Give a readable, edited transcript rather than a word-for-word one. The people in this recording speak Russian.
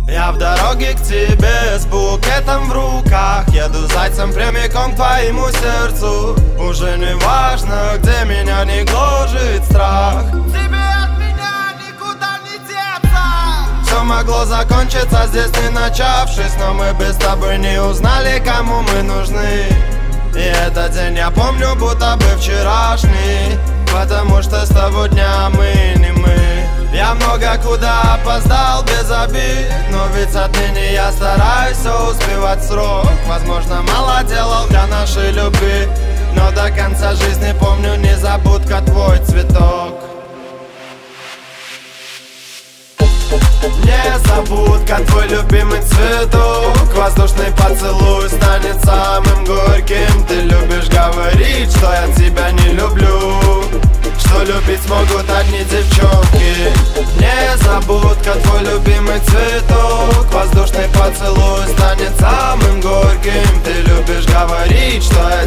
Я в дороге к тебе с букетом в руках. Еду зайцем прямиком к твоему сердцу. Уже не важно, где меня не гложет страх. Тебе от меня никуда не деться. Все могло закончиться здесь не начавшись, но мы бы с тобой не узнали, кому мы нужны. И этот день я помню, будто бы вчерашний, потому что с того дня мы не мы. Я много куда опоздал без обид, но ведь отныне я стараюсь все успевать в срок. Возможно, мало делал для нашей любви, но до конца жизни помню незабудка твой цветок. Незабудка твой любимый цветок. Воздушный поцелуй станет самым горьким. Ты любишь говорить, что я тебя не люблю, что любить смогут одни девчонки. Незабудка твой любимый цветок. Воздушный поцелуй станет самым горьким. Ты любишь говорить, что